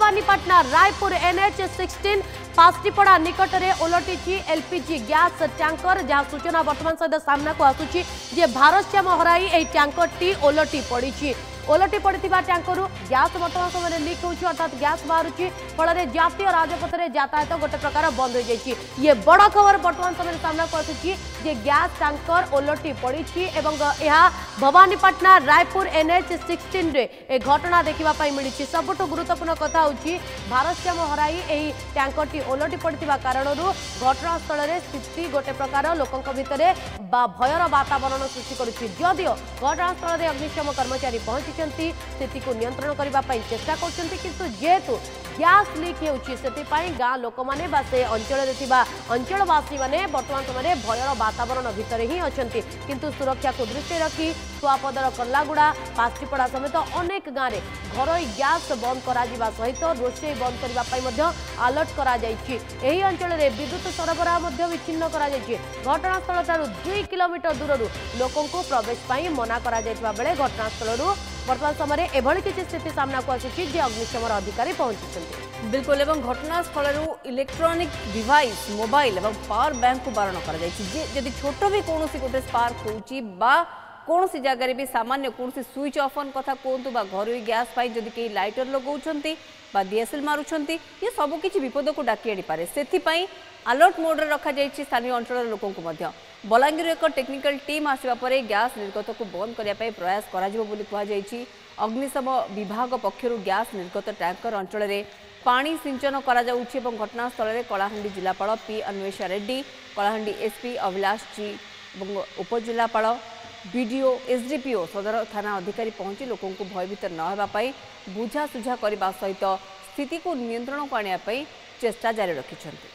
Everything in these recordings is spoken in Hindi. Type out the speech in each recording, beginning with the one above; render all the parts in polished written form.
भवानीपाटना रायपुर NH-16 पास्टिपड़ा निकट में ओलटि LPG गैस टैंकर जहां सूचना वर्तमान सहित सामना को आसुची जे भारसाम्य हराई यह टैंकर टी ओलटि पड़ा टैंकर गैस वर्तमान समय लीक हो अर्थात गैस बाहर फल जातीय राजपथ में यातायात गोटे प्रकार बंद हो जाए। ये बड़ खबर वर्तमान समय सामना को आसुची जे गैस टैंकर ओलटि पड़ी भवानीपाटना रायपुर NH-16 रे घटना देखा मिली। सबुठ गुरुत्वपूर्ण कथा होची भारसाम्य हराई यही टैंकर टी ओलटि पड़ा कारण घटनास्थल में स्थिति गोटे प्रकार लोकों भितर भयर वातावरण सृष्टि करुच्ची। जदियो घटनास्थल में अग्निशम कर्मचारी पहुंची स्थिति को नियंत्रण करने चेष्टा कर जेहेतु गैस लीक होती गाँ लोक मैंने से अंचलवासी मैंने वर्तमान समय भयर वातावरण भितर ही अच्छा किंतु सुरक्षा को दृष्टि रखी सुआपदर कल्लागुड़ा पास्टिपड़ा समेत अनेक गाँव में घरोई गैस बंद करा सहित रोषे बंद करने अलर्ट करी अंचल में विद्युत सरबराह विच्छिन्न घटनास्थल ठारू 2 किलोमीटर दूर लोकों को प्रवेश मना करा बेले घटनास्थल वर्तमान समय एभली किसी स्थिति सामना को आसुची जे अग्निशम अधिकारी पहुंची। बिल्कुल एवं घटनास्थल इलेक्ट्रॉनिक डिवाइस मोबाइल और पावर बैंक को बारण कर छोट भी कौन गोटे स्पार्क हो कौन सी जगह भी सामान्य कौन स्विच ऑफ ऑन कथा कहतु घर गैस पाई जदि कहीं लाइटर लगाउछंती बा डीएसएल मारुछंती ये सब किछि विपद को डाकी आनी पारे सेथिपाई अलर्ट मोड रे रखा जायछि। स्थानीय अंचल लोकों को मध्य बलांगीर एक टेक्निकल टीम आसिबा परे गैस निर्गत को बंद करिया पई प्रयास करा जिवो बोली कहा जायछि। अग्निशम विभाग पक्षरु गैस निर्गत टैंकर अंचल में पानी सिंचन करा जाउछि एवं घटनास्थल में कलाहांडी जिलापाल पी अन्वेषा रेड्डी कलाहांडी एसपी अभिलाष जी एवं उपजिलापाल बीडीओ एसडीपीओ सदर थाना अधिकारी पहुंची लोकों को भयभीत न होगापाई बुझासुझा करने सहित स्थिति को नियंत्रण को आने चेष्टा जारी रखिछन्ति।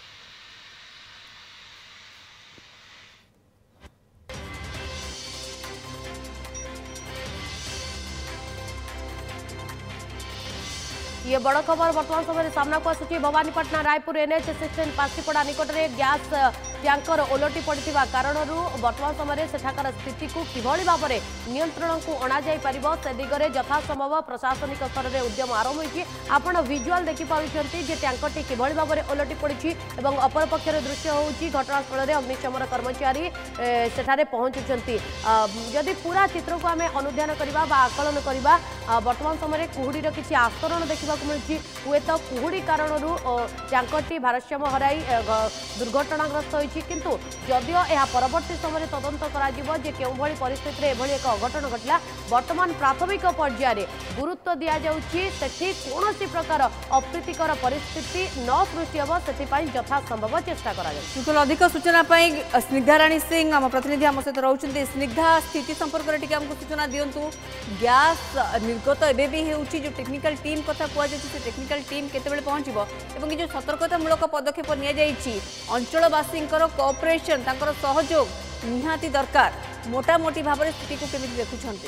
ये बड़ खबर वर्तमान समय सामना को आसुची भवानीपाटना रायपुर NH-16 पास्टिपड़ा निकट में गैस टैंकर ओलटि पड़ा कारण वर्तमान समय सेठाकर स्थिति को किभली भाव में नियंत्रण को अणा जाई परिबो से दिगरे यथासंभव प्रशासनिक स्तर में उद्यम आरंभ होइछि। आपण विजुअल देखि पाउछन्ति जे टैंकर टी किभली भाव में ओलटि पड़िछि एवं अपर पक्षर दृश्य होउछि घटनास्थल में अग्निशमन कर्मचारी सेठारे पहुंचुछन्ति। जदि पूरा चित्र को आमे अनुध्यान करबा बा आकलन करबा वर्तमान समय कुहुडीर किछि आस्तरण देखा मिली हुए तो कुहुड़ी कारण टैंकर टी भारसाम्य हराई दुर्घटनाग्रस्त होती किंतु जदियो यह परवर्ती समय तदंत कर परिस्थिति एभली एक अघटन घटला वर्तमान प्राथमिक पर्यायर गुरुत्व दि जाऊँगी कौन प्रकार अप्रीतिकर परिस्थिति न सृष्टि हम से यथासंभव चेष्टा कर। अधिक सूचना स्निग्धा राणी सिंह आम प्रतिनिधि आम सहित रोचे। स्निग्धा स्थिति संपर्क में सूचना दिंतु गैस निर्गत एवं भी हो टेक्निकल टीम कथा से टेक्निकल टीम केतेबेले पहुंचबो एवं जो सतर्कतामूलक पदक्षेप निया जायछि अंचलवासी कोऑपरेशन तांकर सहयोग निहाती दरकार मोटामोटी भाव में स्थिति को केमिति देखुछन्ते।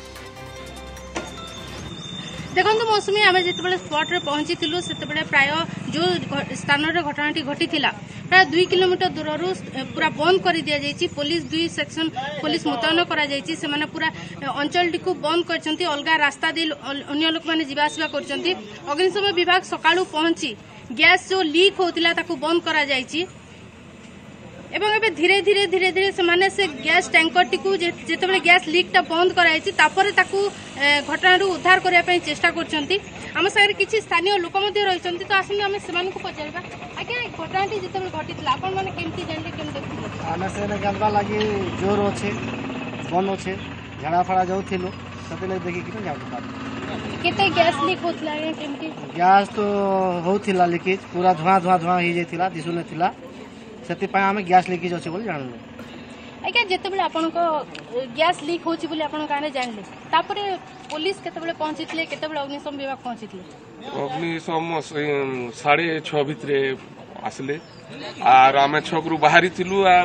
देखो मौसमी आम जिते स्पॉट रे पहुंची से प्राय जो स्थान घटनाटी घटी प्राय 2 किलोमीटर दूर पूरा बंद कर दि जाइए। पुलिस 2 सेक्शन पुलिस मुतयन कर पूरा अंचल को बंद कर अलग रास्ता दे अन्य लोक मैंने जावासवा कर। अग्निशम विभाग सकाळू पहुंची गैस जो लीक होता बंद करा जाइए एवं एबे धीरे धीरे धीरे धीरे से गैस टैंकर टी को जिते गैस लीक टा बंद कराई घटना उद्धार करने चेष्टा करम सागर किसी स्थानीय लोक रही तो आसने आम से पचारा आज्ञा घटनाटी जिते घटी मैंने केमती जानते केम देखते आम से जानवा लगी जोर अच्छे बंद अच्छे झाड़ा फाड़ा जाऊँ से देखिए केते गैस लीक होता गैस तो होता लीकेज पूरा धुआं धुआं धुआं हो जाता दिशु ना से आम गैस लीकेज अच्छे बोली जानल आज्ञा जिते आपण गैस लीक होची बोली आपण गाने जानले तापरे पुलिस केतेबेले पहुंची केतेबेले अग्निशम विभाग पहुंची अग्निशम 6:30 भितरे आसले आर आमे छकरू बाहरी थिलु आर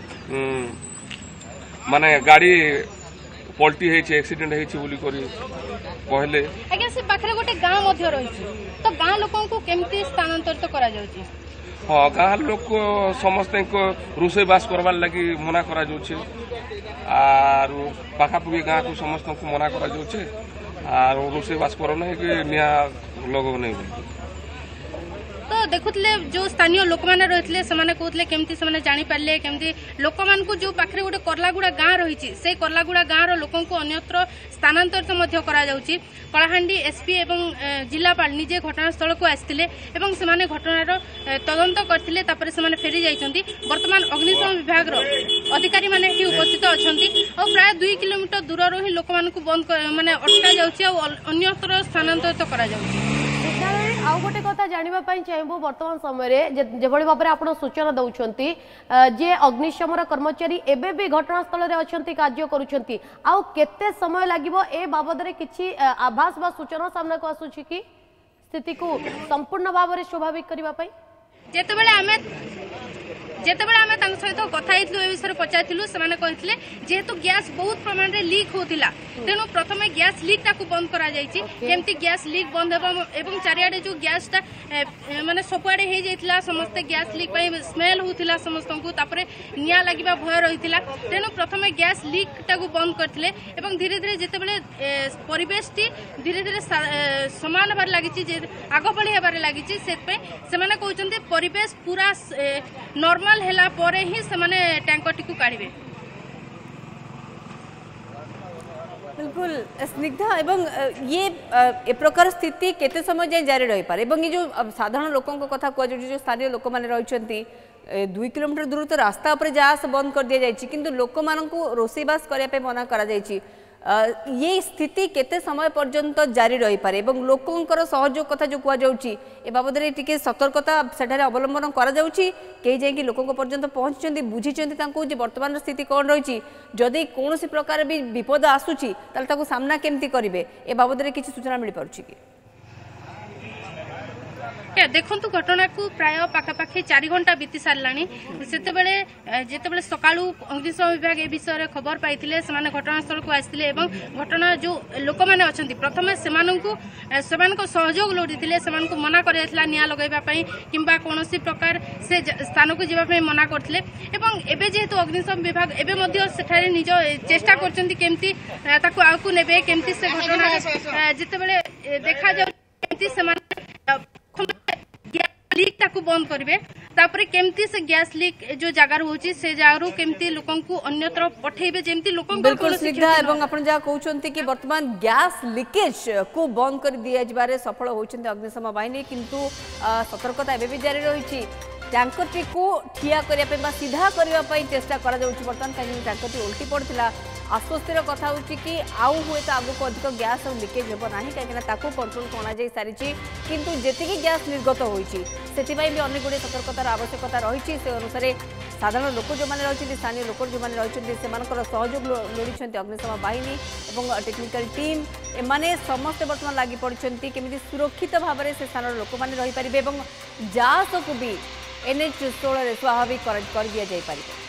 माने गाड़ी पलटी हेछि एक्सीडेंट हेछि बोली करी कहले। आज्ञा से पाखरे गोटे गांव मध्य रहिछि तो गांव लोकन को केमती स्थानांतरित करा जाउछि। हाँ गाँव लोक समस्त रोषे बास करवार लगी मना करा पाखापाखि गाँव को समस्त को मना करा আর ରୋଷେଇ ବାସ କର ନାହିଁ କି ନିଆଁ ଲଗାଉ ନାହିଁ ବୋଲି तो देखुले जो स्थानीय लोक मैंने रही कहते केमती से जापारे केमती लोक मान जो पाखे गोटे करलागुड़ा गाँ रही से करलागुड़ा गाँव लोकों को अन्यत्र स्थानांतरित कलाहांडी एसपी एवं जिलापाल निजे घटनास्थल को आसते से घटनार तदंत करते फेरी जाइए बर्तमान अग्निशम विभाग अधिकारी मैंने उपस्थित अच्छा और प्राय 2 किलोमीटर दूर ही लोक मान बंद माने अटका अन्यत्र स्थानांतरित करा आउ गोटे कथा जानिबा पई चाहबो वर्तमान समय रे जेभଳି भाबरे आपण सूचना दउछंती जे अग्निशमन कर्मचारी एबे भी घटनास्थल रे अछंती कार्य करूछंती आउ केते समय लागिबो ए बाबद रे किछि आभास बा सूचना सामना को आसुछि कि स्थिति को संपूर्ण भाव रे स्वाभाविक करबा पई जेतेबेले आमे तांग सहित कथा हेतलु ए विषय पचाइथिलु सेमाने कहिथिले जेहेतु गैस बहुत प्रमाण रे लीक होतिला तेनु प्रथमे गैस लीक ताकू बंद करा जायछि केमती गैस लीक बंद एवं चारियाडे जो गैस ता माने सबआडे हे जायथिला समस्त गैस लीक पई स्मेल होतिला समस्तंकु तापरे निया लागिबा भय रहितिला तेनु प्रथमे गैस लीक ताकू बंद करथिले एवं धीरे धीरे जेतेबेले परिवेशटी धीरे धीरे समान बार लागिछि जे आगो बळी हेबार लागिछि सेत पे सेमाने कहउचंती परिवेश पूरा नॉर्मल हेला परे ही सेमाने टैंकर टिकु काढिबे बिल्कुल स्निग्धा एवं ये ए प्रकार स्थिति केते समय जाए जारी रही पारे एवं ये जो साधारण लोकों को कथा कहु जो स्थानीय लोक माने रहिचंती 2 किलोमीटर दूर तो रास्ता ऊपर जास बंद कर दिया जायछि किंतु लोक माननकु रोसेबास करिया पे मना करा जायछि ये स्थिति केते समय पर्यंत जारी रही पारे एवं लोकंकर सहयोग कथा जो कहु ए बाबद टिके सतर्कता सेठारे अवलंबन करा जाउछि कई जाय कि लोकंक पर्यंत पहुंचचंती बुझिचंती तांको जे वर्तमान स्थिति कोन रहिछि जदि कोनोसी प्रकार भी विपद आसुछि ताल ताको सामना केमती करिवे ए बाबद रे किछि सूचना मिल पारुछि कि देखु घटना को प्राय पाखापाखि 4 घंटा बीती सारा जिते सकाळु अग्निशम विभाग ए विषय खबर पाई घटनास्थल को आसते घटना जो लोक मैंने अच्छा प्रथम से सहयोग लोड़ी से मना कर निया लगेवाई कि कौन प्रकार से स्थान को जावाई मना करते जेहेतु अग्निशम विभाग एवं निज चेष्टा करमती आगू ने केमती से घटना जिते देखा जा लीक ताकू बंद करेंगे तापर केमती से गैस लीक जो जगार होची से जगार केमती लोकन को अन्यत्र पठेबे जेमती लोकन को बिल्कुल सीधा एवं आपण जा कहउचंती कि वर्तमान गैस लीकेज को बंद कर दिया जबारे सफल होचंती अग्निशम बाहिनी किंतु सतर्कता एबे भी जारी रहिछि टैंकर टी को ठिया करबा पे सीधा करबा चेष्टा करा जाउछि वर्तमान कहीं टैंकर टी उल्टी पड़थिला आश्वस्तिर कथा होछि कि आउ हुए तो आगु को अधिक गैस और लीकेज हेबो नाही कहीं ताकू कंट्रोल कोना जाई सारिछि किंतु जेतिकी गैस निर्गत होइछि सेतिबाई भी अनेक गुडे सतर्कतार आवश्यकता रहिछि से अनुसार साधारण लोक जो माने रहिछि स्थानीय लोक जो माने रहिछि सेमानकर सहयोग लोडिछन्ति अग्निशम बाहिनी एवं टेक्निकल टीम एमाने समस्त वर्तमान लागि पड़िछन्ति केमिति सुरक्षित भाव में से स्थान लोक माने रहि परिबे एवं जास को भी NH 16 स्वाभाविक कर दिया जाय परिबे।